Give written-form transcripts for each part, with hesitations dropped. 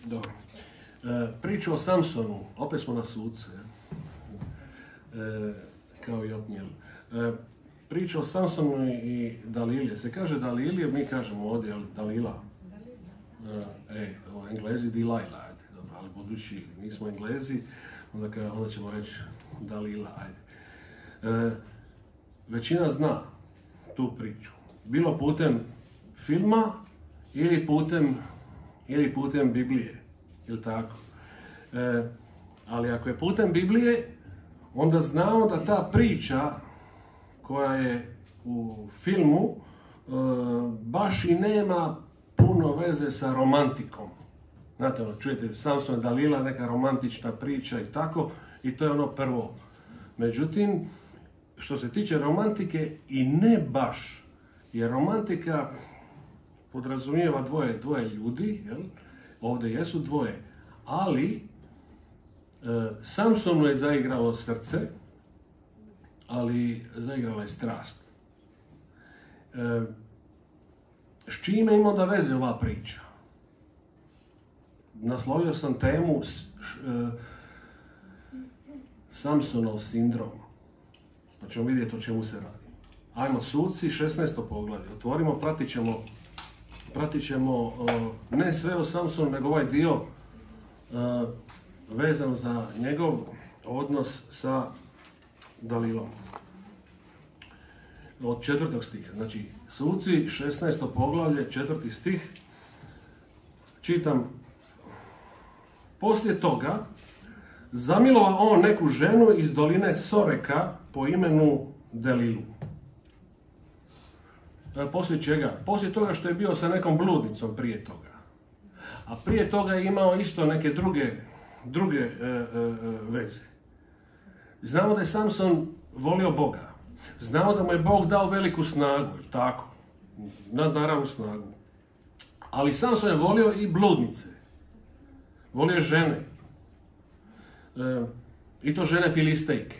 Dobro. Priču o Samsonu, opet smo na suce, kao i Otnijel. Priču o Samsonu i Dalili. Se kaže Dalili, mi kažemo ovdje, ali Dalila. Englezi Delilah, dobro, ali budući nismo Englezi, onda ćemo reći Dalila, ajde. Većina zna tu priču. Bilo putem filma ili putem Biblije, ili tako. Ali ako je putem Biblije, onda znamo da ta priča koja je u filmu baš i nema puno veze sa romantikom. Znate, čujete, Samson i Dalila, neka romantična priča i tako, i to je ono prvo. Međutim, što se tiče romantike, i ne baš, jer romantika podrazumijeva dvoje ljudi, jel? Ovdje jesu dvoje, ali Samsonu je zaigralo srce, ali zaigrala je strast. S čime ima da veze ova priča? Naslovio sam temu Samsonov sindrom, pa ćemo vidjeti o čemu se radi. Ajmo, Suci, 16. poglavlje. Otvorimo, pratit ćemo ne sve o Samsonu, nego ovaj dio vezan za njegov odnos sa Dalilom. Od 4. stiha. Znači, Suci, 16. poglavlje, 4. stih. Čitam. Poslije toga zamilova on neku ženu iz doline Soreka po imenu Delilu. Poslije čega? Poslije toga što je bio sa nekom bludnicom prije toga. A prije toga je imao isto neke druge veze. Znamo da je Samson volio Boga. Znamo da mu je Bog dao veliku snagu, tako? Nadnaravnu snagu. Ali Samson je volio i bludnice. Volio žene. I to žene Filistejke.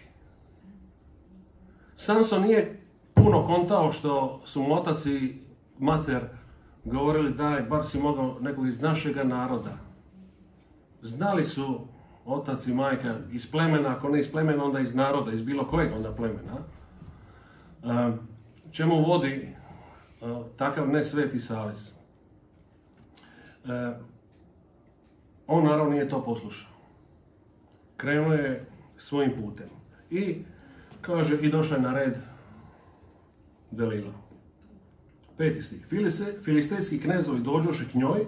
Samson nije puno kontao što su mu otac i mater govorili daj, bar si mogao nekog iz našega naroda. Znali su otac i majka iz plemena, ako ne iz plemena, onda iz naroda, iz bilo kojeg onda plemena. Čemu vodi takav nesveti savez? On naravno nije to poslušao. Krenuo je svojim putem. I kaže, i došao je na red Delila. 5. stih. Filistejski knezovi dođoše k njoj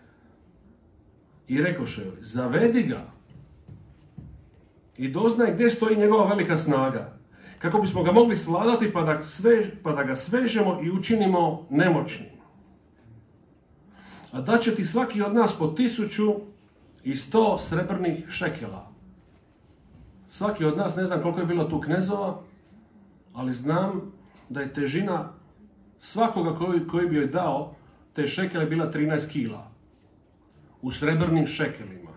i rekoše joj, zavedi ga i doznaj gdje stoji njegova velika snaga, kako bismo ga mogli svladati pa da ga svežemo i učinimo nemoćnim. A daće ti svaki od nas po 1100 srebrnih šekela. Svaki od nas, ne znam koliko je bilo tu knezova, ali znam da je težina svakoga koji bi joj dao te šekele bila 13 kila. U srebrnim šekelima.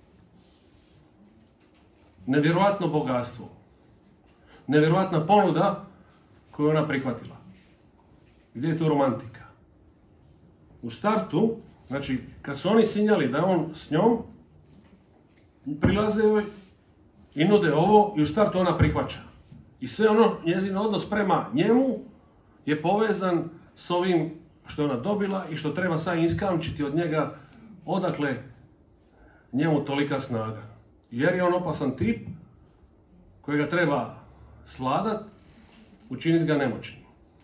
Nevjerojatno bogatstvo. Nevjerojatna ponuda koju ona prihvatila. Gdje je tu romantika? U startu, znači, kad su oni sinjali da je on s njom, prilaze joj i nude ovo i u startu ona prihvaća. I sve ono, njezin odnos prema njemu je povezan s ovim što je ona dobila i što treba sad iskamčiti od njega odakle njemu tolika snaga. Jer je on opasan tip kojega treba svladat, učiniti ga nemoćnim.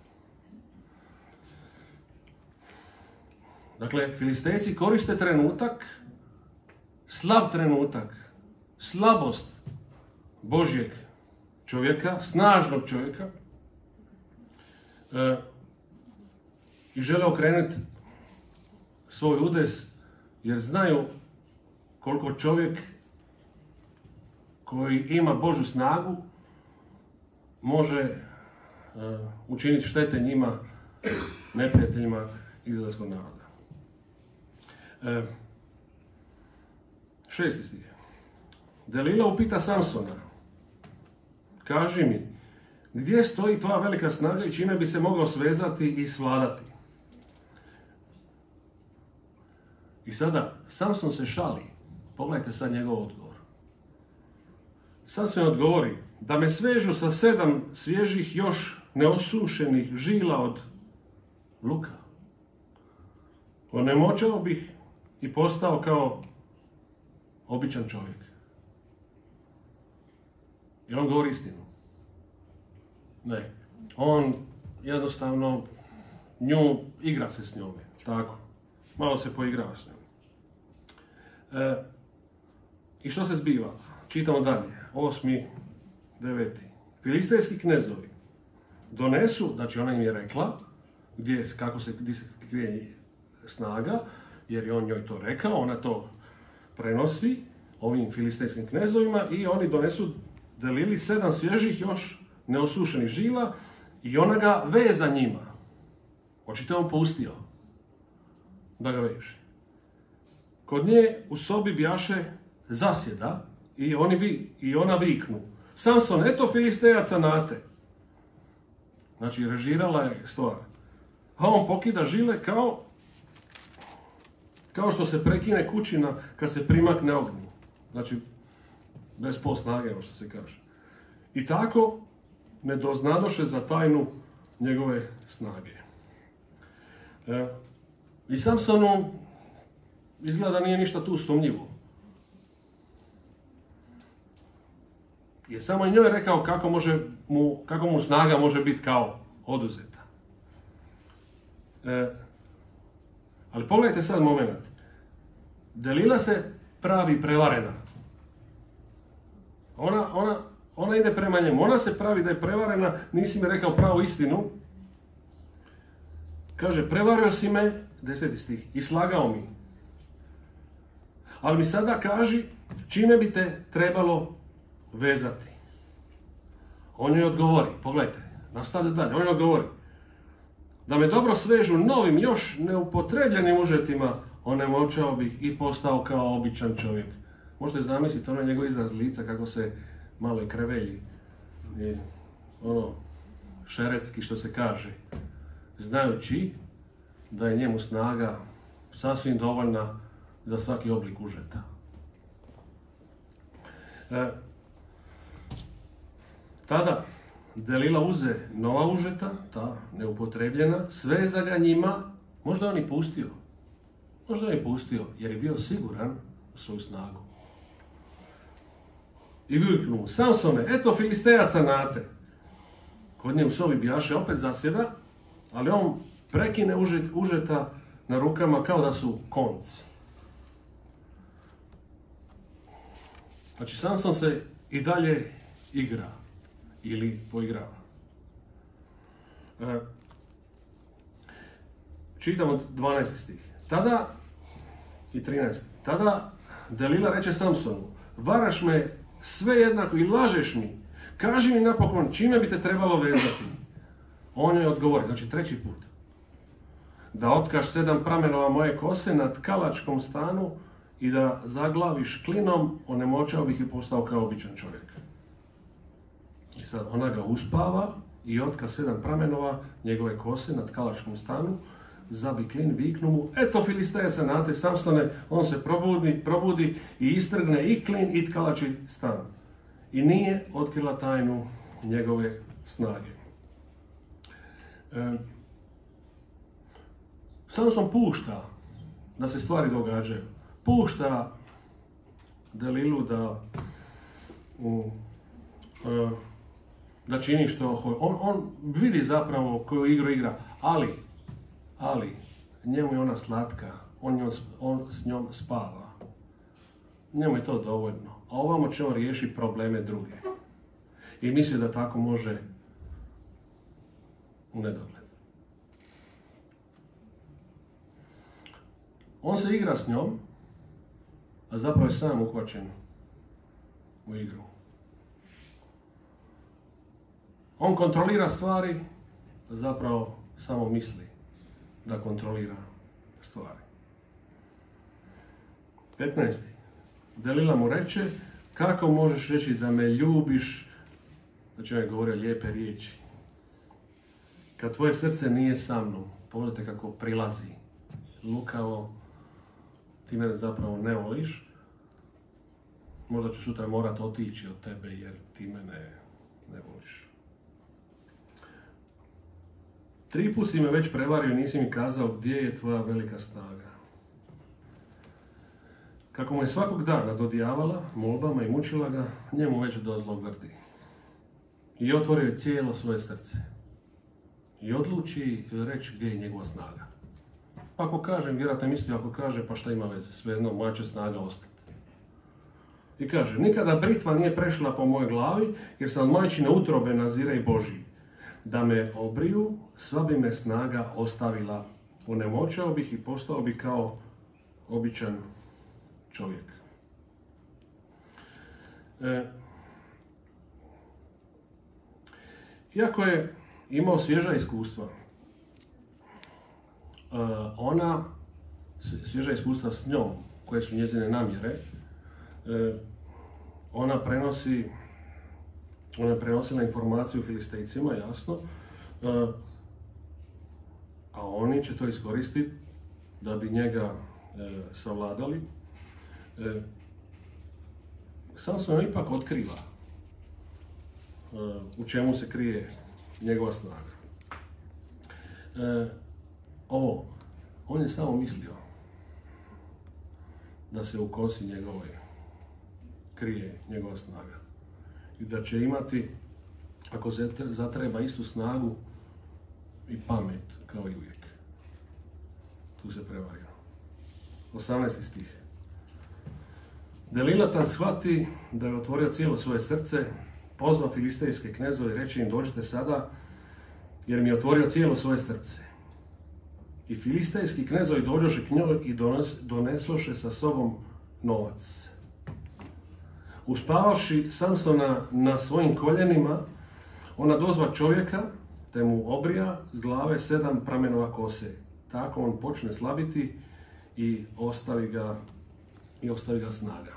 Dakle, Filistejci koriste trenutak, slab trenutak, slabost Božjeg čovjeka, snažnog čovjeka, i žele okrenuti svoj udes, jer znaju koliko čovjek koji ima Božju snagu može učiniti štete njima, neprijateljima izraelskog naroda. 6. stih. Delila upita Samsona, kaži mi, gdje stoji tvoja velika snaga i čime bi se mogao svezati i svladati? I sada, Samson se šali. Pogledajte sad njegov odgovor. Samson odgovori, da me svežu sa 7 svježih još neosušenih žila od luka. Onemoćao bih i postao kao običan čovjek. I on govori istinu. Ne. On jednostavno igra se s njome. Tako. Malo se poigrava s njom. I što se zbiva? Čitamo dalje. 8. 9. Filistejski knezovi donesu, znači ona im je rekla, gdje se krije snaga, jer je on njoj to rekao, ona to prenosi ovim filistejskim knezovima i oni donesu Delili 7 svježih još neosušenih žila i ona ga veza njima. Očito on pustio da ga veže. Kod nje u sobi bjaše zasjeda i ona viknu. Samson, eto Filistejaca nate. Znači, režirala je stvar. A on pokida žile kao što se prekine kućina kad se primakne ognju. Znači, bez snage, što se kaže. I tako ne doznadoše za tajnu njegove snage. I Samsonu izgleda nije ništa tu sumnjivo. Jer samo njoj je rekao kako mu snaga može biti kao oduzeta. Ali pogledajte sad moment. Delila se pravi prevarena. Ona ide prema njemu. Ona se pravi da je prevarena, nisi mi rekao pravu istinu. Kaže, prevario si me, 10. stih, i slagao mi. Ali mi sada kaži, čime bi te trebalo vezati. On joj odgovori, pogledajte, nastavlja dalje, on joj odgovori. Da me dobro svežu novim, još neupotrebljenim užetima, onemoćao bih i postao kao običan čovjek. Možete zamisliti onaj njegov izraz lica kako se malo i krevelji. Šeretski što se kaže. Znajući da je njemu snaga sasvim dovoljna za svaki oblik užeta. Tada Delila uze nova užeta, ta neupotrebljena, sveza ga njima, možda on i pustio. Možda on i pustio, jer je bio siguran u svoju snagu. I viknu, Samsone, eto Filistejaca nate. Kod nje u sobi bjaše opet zasjeda, ali on prekine užeta na rukama kao da su konci. Znači, Samson se i dalje igra ili poigrava. Čitamo 12. stih. Tada i 13. Tada Delila reče Samsonu, varaš me sve jednako i lažeš mi. Kaži mi napokon čime bi te trebalo vezati. On je odgovori, znači 3. put. Da otkaš 7 pramenova moje kose na tkalačkom stanu i da zaglaviš klinom, onemoćao bih i postao kao običan čovjek. I sad ona ga uspava i otka 7 pramenova njegove kose na tkalačkom stanu, zabi klin, viknu mu, eto Filistejaca nate, Samsone, on se probudi i istrgne i klin i tkalači stan. I nije otkrila tajnu njegove snage. Samson pušta da se stvari događaju. Pušta Delilu da čini što on vidi zapravo koju igru igra, ali njemu je ona slatka, on s njom spava. Njemu je to dovoljno, a ovamo će on riješiti probleme druge. I misli da tako može u nedogled. On se igra s njom, a zapravo je sam uhvaćen u igru. On kontrolira stvari, a zapravo samo misli da kontrolira stvari. 15. Delila mu reče, kako možeš reći da me ljubiš, znači on je govorio lijepe riječi, kad tvoje srce nije sa mnom. Pogledajte kako prilazi, lukavo, ti mene zapravo ne voliš, možda ću sutra morat otići od tebe jer ti mene ne voliš. 3 put si me već prevario i nisi mi kazao gdje je tvoja velika snaga. Kako mu je svakog dana dodijavala molbama i mučila ga, njemu već dozlo grdi. I otvorio je cijelo svoje srce. I odluči reći gdje je njegova snaga. Pa ako kažem, vjerojatno mislio ako kaže, pa šta ima veze, svejedno moja će snaga ostati. I kaže, nikada britva nije prešla po mojoj glavi, jer sam od majčine utrobe Nazirej Božji. Da me obriju, sva bi me snaga ostavila. Onemoćao bih i postao bi kao običan čovjek. Iako je imao svježa iskustva, svježa iskustva s njom, koje su njezine namjere, ona je prenosila informaciju Filistejcima, jasno, a oni će to iskoristiti da bi njega savladali. Samson ipak otkriva u čemu se krije njegova snaga. On je samo mislio da se u kosi njegovoj krije njegova snaga i da će imati, ako zatreba, istu snagu i pamet kao i uvijek. Tu se prevario. 18. stih. Delila tad shvati da je otvorio cijelo svoje srce, pozva filistejske knezove i reče im, dođite sada, jer mi je otvorio cijelo svoje srce. I filistejski knezovi dođoše k njoj i donesoše sa sobom novac. Uspavavši Samsona na svojim koljenima, ona dozva čovjeka, te mu obrija s glave 7 pramenova kose. Tako on počne slabiti i ostavi ga snaga.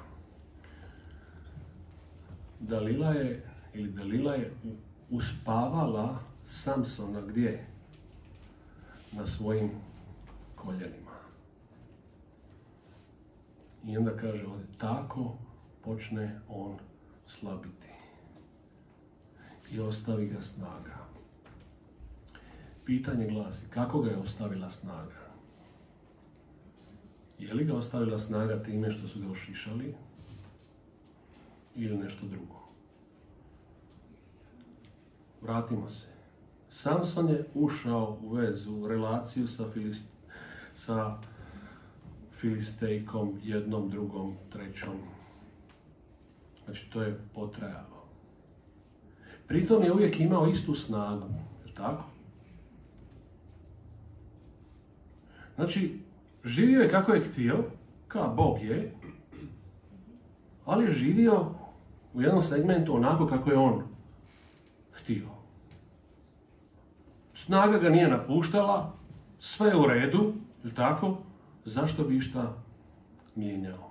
Dalila je uspavala Samsona gdje? Na svojim koljenima. I onda kaže ovdje, tako počne on slabiti. I ostavi ga snaga. Pitanje glasi, kako ga je ostavila snaga? Je li ga ostavila snaga time što su ga ošišali? Ili nešto drugo? Vratimo se. Samson je ušao u vezu, relaciju sa Filistejkom, jednom, drugom, trećom. Znači, to je potrajalo. Pritom je uvijek imao istu snagu, je tako? Znači, živio je kako je htio, kao Bog je, ali je živio u jednom segmentu onako kako je on htio. Snaga ga nije napuštala, sve je u redu, je tako? Zašto bi išta mijenjao?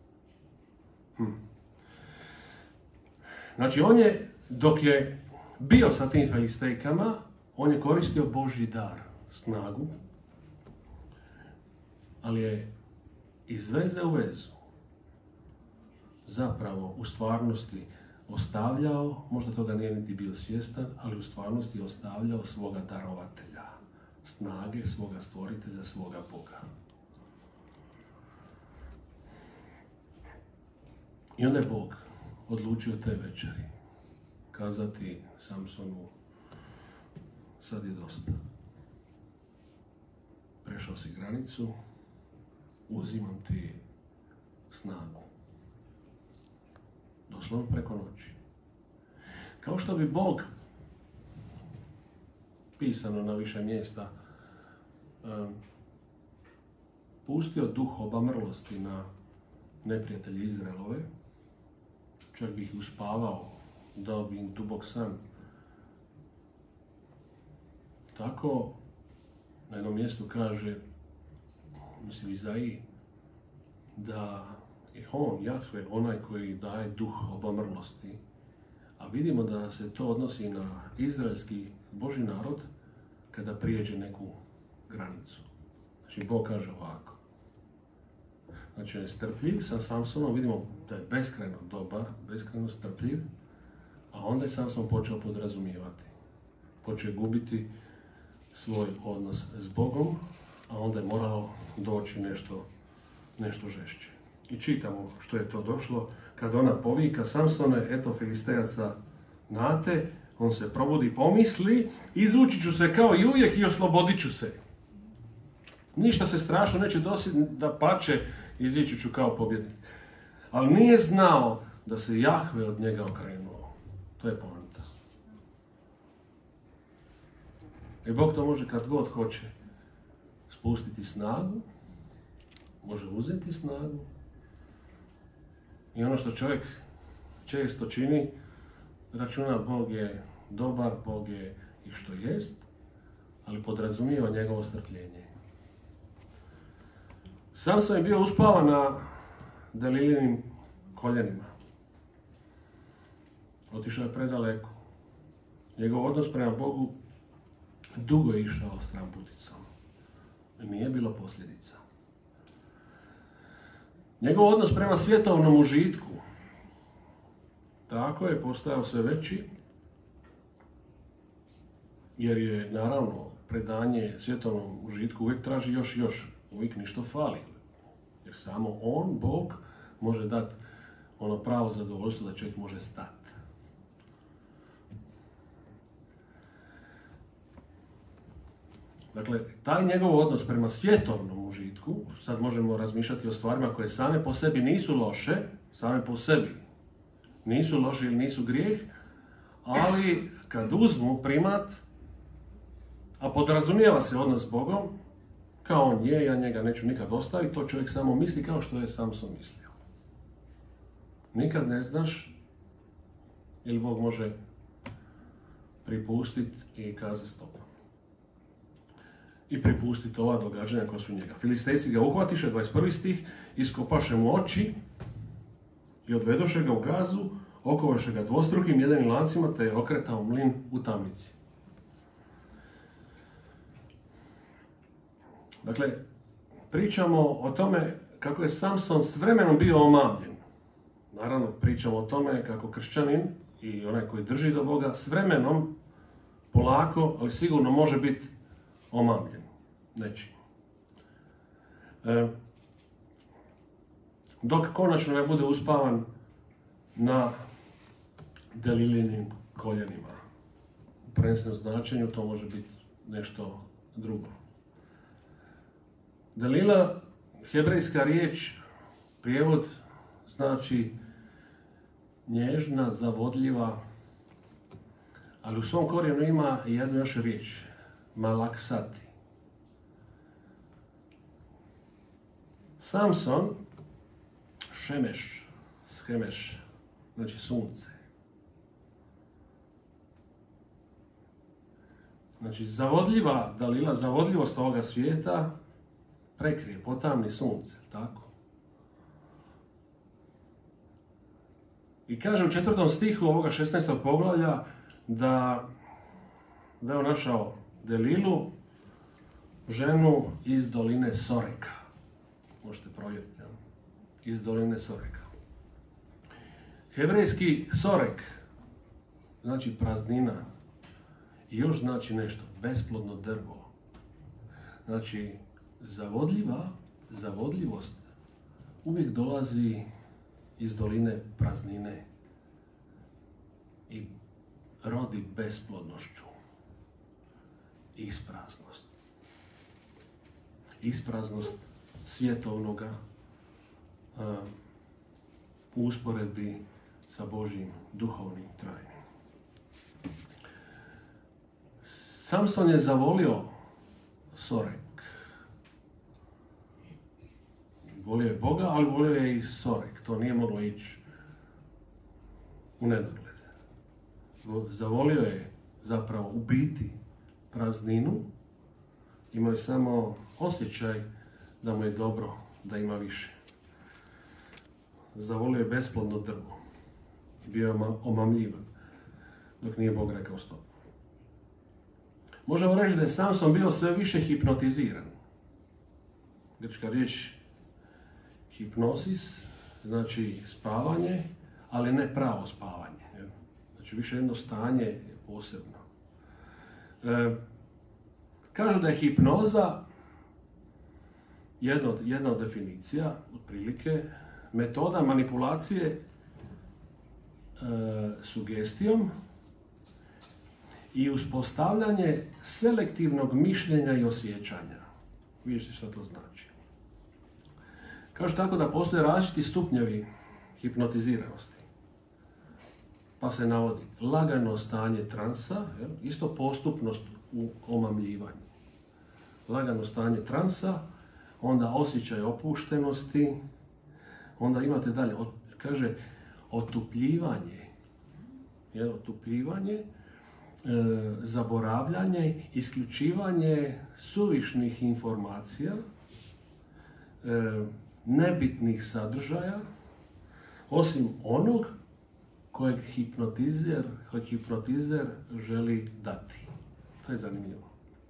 Znači, dok je bio sa tim Filistejkama, on je koristio Božji dar, snagu, ali je iz veze u vezu zapravo u stvarnosti ostavljao, možda toga nije niti bio svjestan, ali u stvarnosti ostavljao svoga darovatelja, snage svoga stvoritelja, svoga Boga. I onda je Bog odlučio te večeri kazati Samsonu, sad je dosta. Prešao si granicu, uzimam ti snagu. Doslovno preko noći. Kao što bi Bog, pisano na više mjesta, pustio duh obamrlosti na neprijatelji Izraelove, čak bi ih uspavao, dao bi im dubok san. Tako na jednom mjestu kaže, mislim Izaiji, da je on, Jahve, onaj koji daje duh obamrlosti. A vidimo da se to odnosi na izraelski Božji narod kada prijeđe neku granicu. Znači, Bog kaže ovako. Znači on je strpljiv sa Samsonom, vidimo da je beskrajno dobar, beskrajno strpljiv, a onda je Samson počeo podrazumijevati. Počeo je gubiti svoj odnos s Bogom, a onda je moralo doći nešto žešće. I čitamo što je to došlo, kad ona povika Samsone, eto Filistejaca nate, on se probudi, pomisli, izvući ću se kao i uvijek i oslobodit ću se. Ništa se strašno neće dositi, da pače, izići ću kao pobjednik. Ali nije znao da se Jahve od njega okrenuo. To je poanta. I Bog to može kad god hoće spustiti snagu, može uzeti snagu. I ono što čovjek često čini, računa Bog je dobar, Bog je i što jest, ali podrazumijeva njegovo strpljenje. Samson je bio uspavan na Delilinim koljenima. Otišao je predaleko. Njegov odnos prema Bogu dugo je išao stramputicom. Nije bilo posljedica. Njegov odnos prema svjetovnom užitku tako je postajao sve veći, jer je naravno predanje svjetovnom užitku uvijek traži još, uvijek ništa fali. Jer samo on, Bog, može dati ono pravo zadovoljstvo da čovjek može stati. Dakle, taj njegov odnos prema svjetovnom užitku, sad možemo razmišljati o stvarima koje same po sebi nisu loše, same po sebi nisu loše ili nisu grijeh, ali kad uzmu primat, a podrazumijeva se odnos s Bogom, kao on je, ja njega neću nikad ostaviti, to čovjek samo misli kao što je Samson mislio. Nikad ne znaš ili Bog može pripustiti i kazati stop. I pripustiti ova događanja koja su njega. Filistejci ga uhvatiše, 21. stih, iskopaše mu oči i odvedoše ga u Gazu, okovaše ga dvostrukim jedenim lancima, te je okretao mlin u tamnici. Dakle, pričamo o tome kako je Samson s vremenom bio omamljen. Naravno, pričamo o tome kako kršćanin i onaj koji drži do Boga s vremenom, polako, ali sigurno može biti omamljen nečim. Dok konačno ne bude uspavan na Delilinim koljenima. U prenesenom značenju to može biti nešto drugo. Delila, hebrejska riječ, prijevod znači nježna, zavodljiva, ali u svom korijenu ima i jednu još riječ, malaksati. Samson, šemeš, schemeš, znači sunce. Znači zavodljiva Dalila, zavodljivost ovoga svijeta prekrije, potamni sunce, tako? I kaže u 4. stihu ovoga 16. poglavlja da je on našao Delilu, ženu iz doline Soreka. Možete provjeriti, ja? Iz doline Soreka. Hebrejski Sorek znači praznina i još znači nešto, besplodno drvo. Znači, zavodljivost uvijek dolazi iz doline praznine i rodi besplodnošću. Ispraznost. Ispraznost svjetovnoga u usporedbi sa Božjim duhovnim trajnim. Samson je zavolio Sorek. Volio je Boga, ali volio je i Sorek. To nije moglo ići u nedogled. Zavolio je zapravo u biti prazninu. Imao je samo osjećaj da mu je dobro, da ima više. Zavolio je besplodno drvo. Bio je omamljivan, dok nije Bog rekao stop. Možemo reći da je Samson bio sve više hipnotiziran. Grčka riječ hipnozis, znači spavanje, ali ne pravo spavanje. Znači više jedno stanje posebno. Kažu da je hipnoza jedna od definicija, otprilike, metoda manipulacije sugestijom i uspostavljanje selektivnog mišljenja i osjećanja. Vidite što to znači. Kažu tako da postoje različiti stupnjevi hipnotiziranosti. Pa se navodi lagano stanje transa, isto postupnost u omamljivanju. Lagano stanje transa, onda osjećaj opuštenosti, onda imate dalje, kaže otupljivanje, zaboravljanje, isključivanje suvišnih informacija, nebitnih sadržaja, osim onog kojeg hipnotizer želi dati. To je zanimljivo.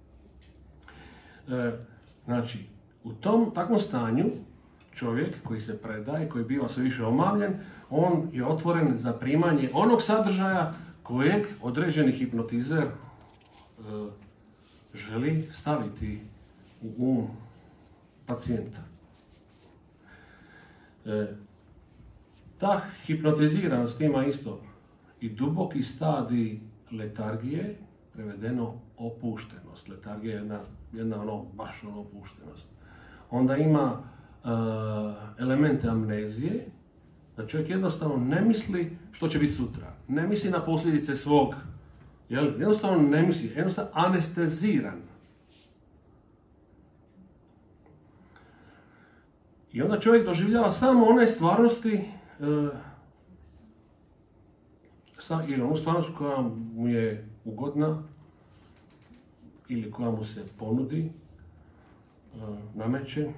Znači, u tom takvom stanju čovjek koji se predaje, koji biva sve više omamljen, on je otvoren za primanje onog sadržaja kojeg određeni hipnotizer želi staviti u um pacijenta. Ta hipnotiziranost ima isto i duboki stadij letargije, prevedeno opuštenost. Letargija je jedna baš opuštenost. Onda ima elemente amnezije, da čovjek jednostavno ne misli što će biti sutra. Ne misli na posljedice svog. Jednostavno ne misli, jednostavno anesteziran. I onda čovjek doživljava samo one stvarnosti ili onu stvarnost koja mu je ugodna ili koja mu se ponudi, nameće.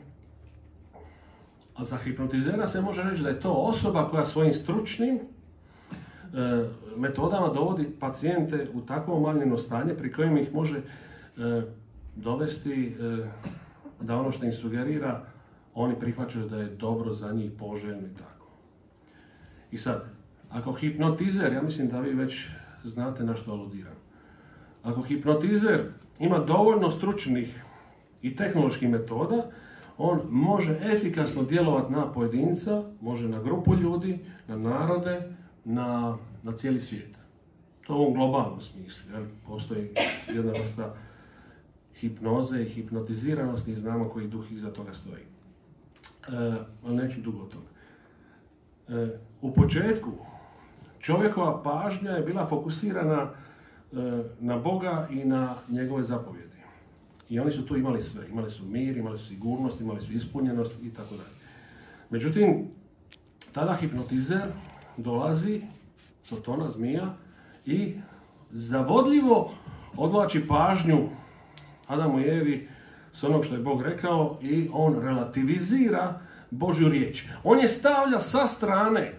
A za hipnotizera se može reći da je to osoba koja svojim stručnim metodama dovodi pacijente u takvo omamljeno stanje pri kojem ih može dovesti da ono što im sugerira oni prihvaćaju da je dobro za njih, poželjno i tako. I sad, ako hipnotizer, ja mislim da vi već znate na što aludiram, ako hipnotizer ima dovoljno stručnih i tehnoloških metoda, on može efikasno djelovati na pojedinca, može na grupu ljudi, na narode, na cijeli svijet. To u ovom globalnom smislu. Postoji jedna vrsta hipnoze i hipnotiziranosti i znamo koji duh iza toga stoji. Ali neću dugo o tome. U početku čovjekova pažnja je bila fokusirana na Boga i na njegove zapovjedi. I oni su tu imali sve. Imali su mir, imali su sigurnost, imali su ispunjenost i tako dalje. Međutim, tada hipnotizer dolazi, Sotona, zmija, i zavodljivo odvlači pažnju Adamu i Evi s onog što je Bog rekao i on relativizira Božju riječ. On je stavlja sa strane.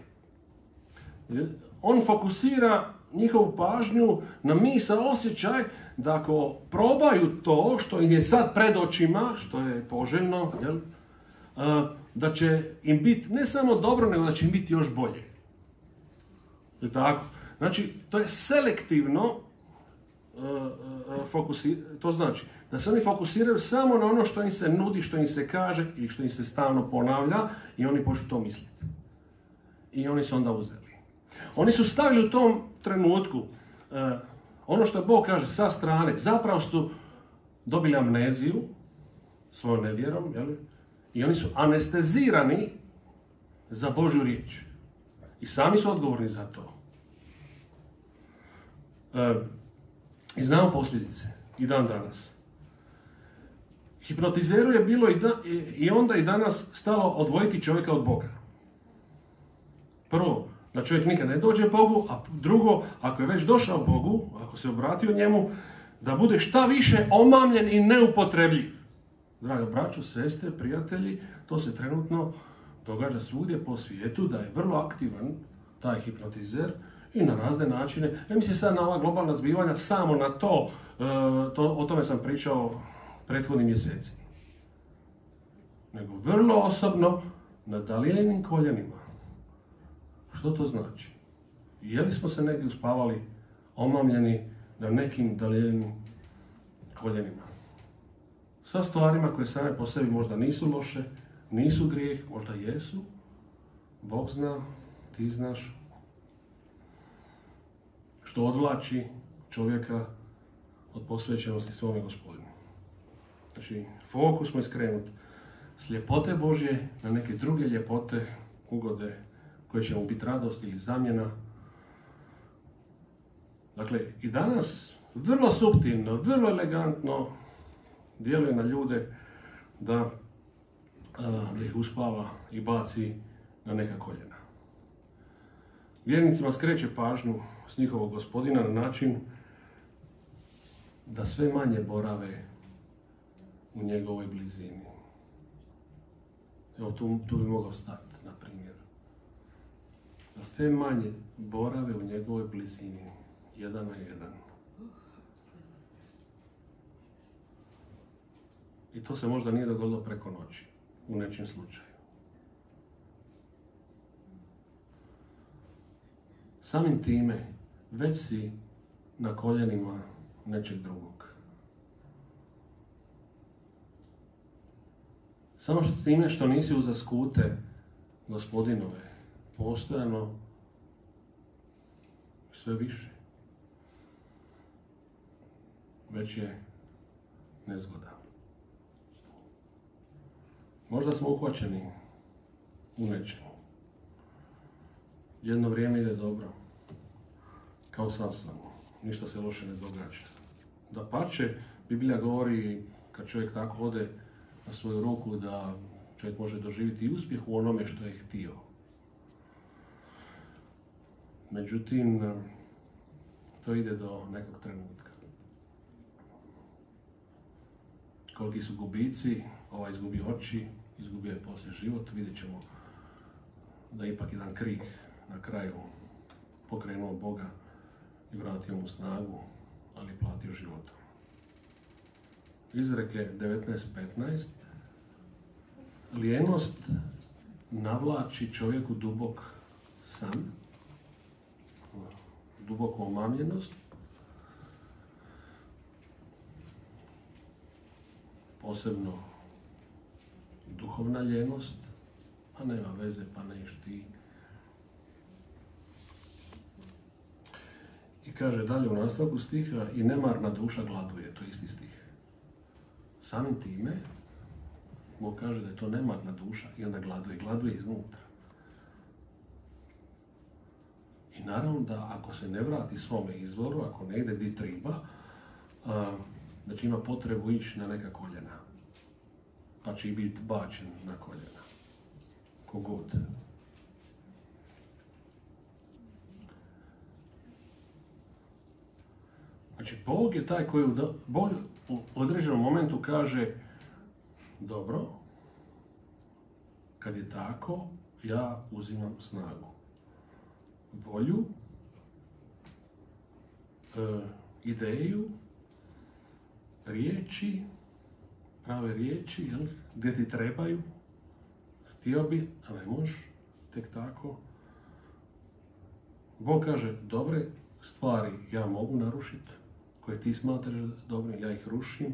On fokusira njihovu pažnju na misao, osjećaj da ako probaju to što im je sad pred očima, što je poželjno, da će im biti ne samo dobro, nego da će im biti još bolje. Je tako? Znači, to je selektivno to znači da se oni fokusiraju samo na ono što im se nudi, što im se kaže i što im se stalno ponavlja i oni počnu to misliti. I oni su onda uzeli. Oni su stavili u tom trenutku ono što Bog kaže sa strane, zapravo su dobili amneziju svojom nevjerom, i oni su anestezirani za Božju riječ. I sami su odgovorni za to. I znamo posljedice i dan danas. Hipnotizeru je bilo i onda i danas stalo odvojiti čovjeka od Boga. Prvo, da čovjek nikad ne dođe Bogu, a drugo, ako je već došao Bogu, ako se obratio njemu, da bude šta više omamljen i neupotrebljiv. Draga braćo, sestre, prijatelji, to se trenutno događa svugdje po svijetu, da je vrlo aktivan taj hipnotizer i na razne načine. Ne mislim sad na ova globalna zbivanja, samo na to, o tome sam pričao prethodnim mjesecima. Nego vrlo osobno na Dalijinim koljenima. Što to znači? Je li smo se negdje uspavali omamljeni na nekim Dalijinim koljenima? Sa stvarima koje same po sebi možda nisu loše, nisu grijeh, možda jesu. Bog zna, ti znaš. Što odvlači čovjeka od posvećenosti svome Gospodinu. Znači, fokus smo iskrenuti s ljepote Božje na neke druge ljepote, ugode koje će mu biti radost ili zamjena. Dakle, i danas vrlo suptilno, vrlo elegantno djeluje na ljude da ih uspava i baci na neka koljena. Vjernicima skreće pažnju s njihovog Gospodina na način da sve manje borave u njegovoj blizini. Evo, tu bi mogao stati, na primjer. Da sve manje borave u njegovoj blizini, jedan na jedan. I to se možda nije dogodilo preko noći, u nečim slučaju. Samim time, već si na koljenima nečeg drugog. Samo što time što nisi uza skute Gospodinove, postojano sve više. Već je nezgoda. Možda smo uhvaćeni u nečemu. Jedno vrijeme ide dobro, kao Samsonu, ništa se loše ne događa. Dapače, Biblija govori, kad čovjek tako ode na svoju ruku, da čovjek može doživjeti i uspjeh u onome što je htio. Međutim, to ide do nekog trenutka. Koliki su gubici, ovaj izgubi oči, izgubio je poslije život, vidjet ćemo da ipak jedan krik na kraju pokrenuo Boga i vratio mu snagu, ali platio životom. Izreke 19.15. Lijenost navlači čovjeku dubok san, duboku omamljenost, posebno duhovna lijenost, pa nema veze, pa neš ti. I kaže dalje u nastavku stiha, i nemarna duša gladuje, to je isti stih. Samim time, Bog kaže da je to nemarna duša i onda gladuje iznutra. I naravno da ako se ne vrati svome izvoru, ako ne ide di treba, da će ima potrebu ići na neka koljena. Pa će i biti bačen na koljena. Kogod. Znači, Bog je taj koji Bog u određenom momentu kaže dobro, kad je tako, ja uzimam snagu. Volju, ideju, riječi, prave riječi, jel? Gdje ti trebaju, htio bi, a ne možeš, tek tako. Bog kaže, dobre stvari ja mogu narušiti, koje ti smatraš dobrim, ja ih rušim.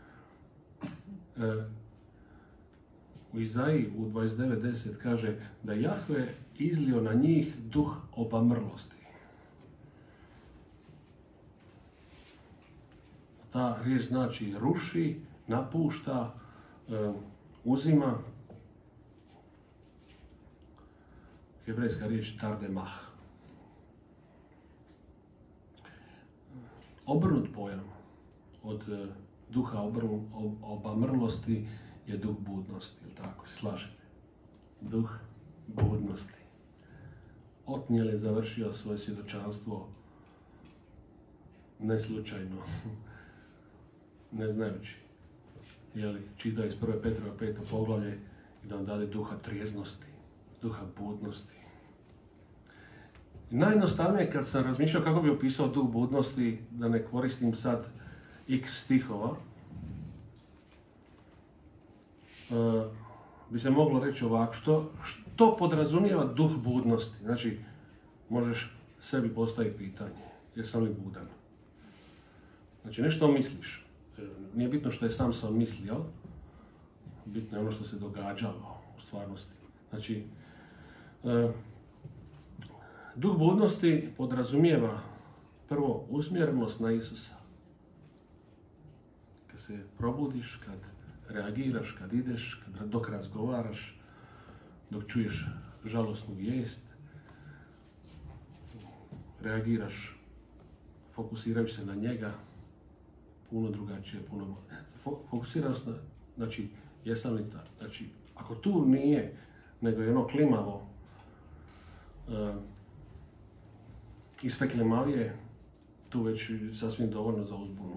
U Izaiji u 29.10 kaže da Jahve izlio na njih duh obamrlosti. Ta riječ znači ruši, napušta, uzima. Hebrejska riječ tardemah. Obrnut pojam od duha obamrlosti je duh budnosti, ili tako se slažete? Duh budnosti. Otnijel je završio svoje svjedočanstvo neslučajno, ne znajući. Čitao iz 1. Petrova 5. poglavlje i da vam dade duha trijeznosti, duha budnosti. Najjednostavnije kad sam razmišljao kako bi opisao duh budnosti, da ne koristim sad x stihova, bi se moglo reći ovako, što podrazumijeva duh budnosti? Znači, možeš sebi postaviti pitanje, jesam li budan? Znači, nešto misliš. Nije bitno što je Samson mislio, bitno je ono što se događalo u stvarnosti. Znači, duh budnosti podrazumijeva prvo usmjerenost na Isusa. Kad se probudiš, kad reagiraš, kad ideš, dok razgovaraš, dok čuješ žalosnu vijest, reagiraš fokusirajući se na njega, puno drugačije, puno... Fokusiraš na, znači, jesam li ta? Znači, ako tu nije, nego je ono klimavo, i sve klimavije, tu već sasvim dovoljno za uzbunu.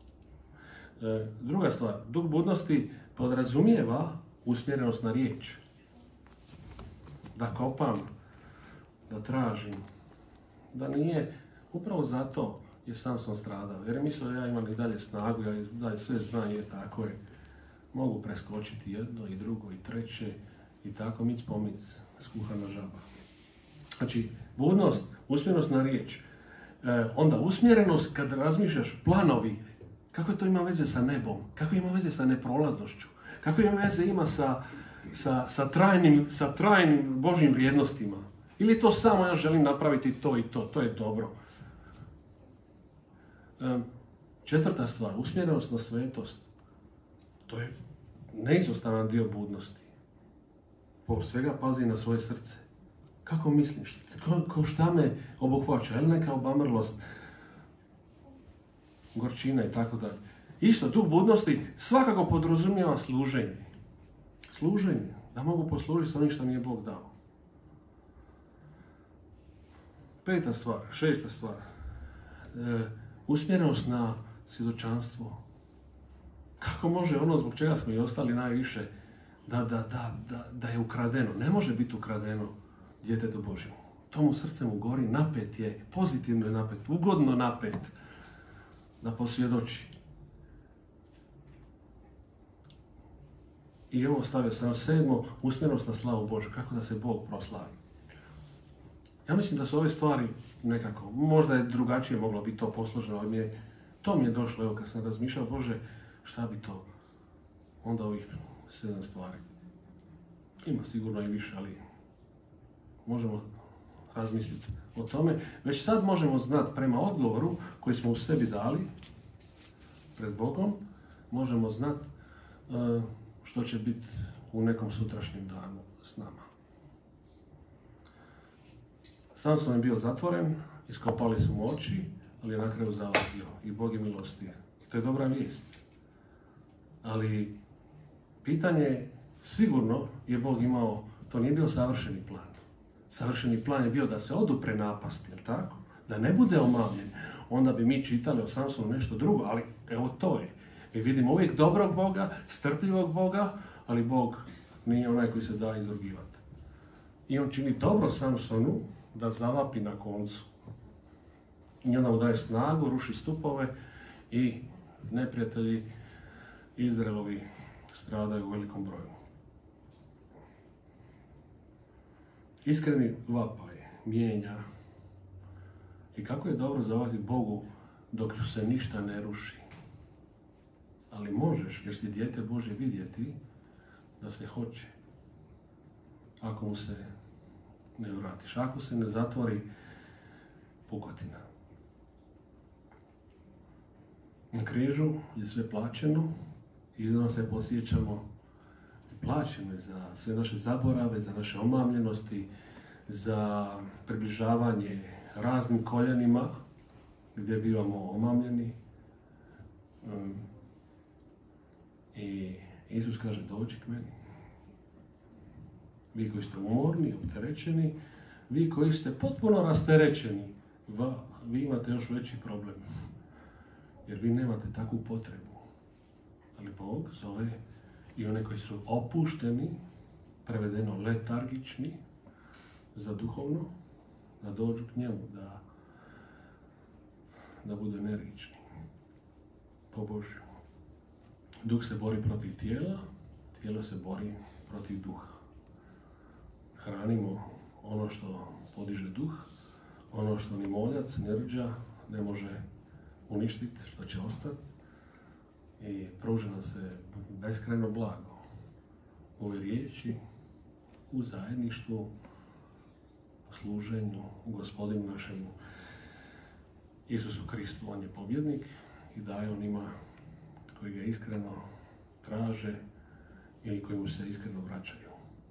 Druga stvar, duh budnosti podrazumijeva usmjerenost na riječ. Da kopam, da tražim, da nije, upravo zato je Samson stradao. Jer je mislio da ja imam i dalje snagu, ja i dalje sve znam, je tako je. Mogu preskočiti jedno i drugo i treće i tako mic po mic, skuhana žaba. Znači, budnost, usmjerenost na riječ. Onda usmjerenost kad razmišljaš planovi, kako to ima veze sa nebom, kako ima veze sa neprolaznošću, kako ima veze ima sa trajnim Božjim vrijednostima. Ili to samo ja želim napraviti to i to je dobro. Četvrta stvar, usmjerenost na svetost. To je neizostavan dio budnosti. Povrh svega pazi na svoje srce. Kako misliš? Šta me obuhvaća? Je li neka obamrlost, gorčina i tako dalje? Isto, duh budnosti svakako podrazumijeva služenje. Služenje. Da mogu poslužiti sa onim što mi je Bog dao. Šesta stvar. Usmjerenost na svjedočanstvo. Kako može ono zbog čega smo i ostali najviše da je ukradeno? Ne može biti ukradeno djetetu Božjemu. To mu srce mu gori, napet je, pozitivno je napet, ugodno napet da posvjedoči. I ovo stavio sam 7. usmjerenost na slavu Božju. Kako da se Bog proslavi? Ja mislim da su ove stvari nekako, možda je drugačije moglo biti to posloženo, ali to mi je došlo, evo kad sam razmišljao, Bože, šta bi to? Onda ovih 7 stvari. Ima sigurno i više, ali možemo razmisliti o tome. Već sad možemo znati prema odgovoru koji smo u sebi dali pred Bogom, možemo znati što će biti u nekom sutrašnjem danu s nama. Samson je bio zatvoren, iskopali su mu oči, ali je na kraju zavadio i Bog je milostiv. I to je dobra vijest. Ali pitanje je, sigurno je Bog imao, to nije bio savršeni plan. Savršeni plan je bio da se odupre napasti, jel tako? Da ne bude omamljen. Onda bi mi čitali o Samsonu nešto drugo, ali evo to je. Mi vidimo uvijek dobrog Boga, strpljivog Boga, ali Bog nije onaj koji se da izrugivati. I on čini dobro Samsonu da zavapi na koncu. I onda mu daje snagu, ruši stupove i neprijatelji Izraelovi stradaju u velikom broju. Iskreni vapaj mijenja. I kako je dobro zavati Bogu dok se ništa ne ruši. Ali možeš, jer si dijete Božje, vidjeti da se hoće. Ako mu se ne vratiš, ako se ne zatvori pukotina. Na križu je sve plaćeno i iznova se podsjećamo, plaćeno je za sve naše zaborave, za naše omamljenosti, za približavanje raznim koljenima gdje bivamo omamljeni. I Isus kaže, dođi k meni. Vi koji ste umorni, opterećeni, vi koji ste potpuno rasterećeni, vi imate još veći problem. Jer vi nemate takvu potrebu. Ali Bog zove i one koji su opušteni, prevedeno letargični, za duhovno, da dođu k njemu, da budu energični. Po Božju. Duh se bori protiv tijela, tijelo se bori protiv duha. Hranimo ono što podiže duh, ono što ni moljac, ni rđa ne može uništiti, što će ostati. I pruža nam se beskrajno blago u ovoj riječi, u zajedništvu, u služenju, u Gospodinu našemu Isusu Kristu. On je pobjednik i daje onima koji ga iskreno traže ili koji mu se iskreno vraćaju.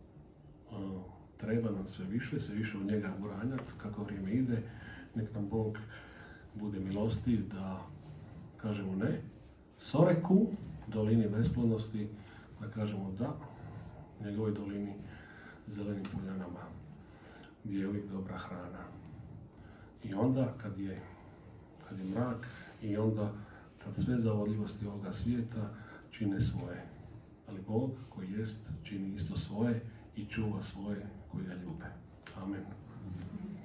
Treba nam sve više od njega uranjati kako vrijeme ide. Nek nam Bog bude milostiv da kažemo ne Soreku, dolini besplodnosti, da kažemo da njegovoj dolini zelenim poljanama gdje je uvijek dobra hrana. I onda kad je mrak i onda kad sve zavodljivosti ovoga svijeta čine svoje. Ali Bog koji jest čini isto svoje i čuva svoje koji ga ljube. Amen.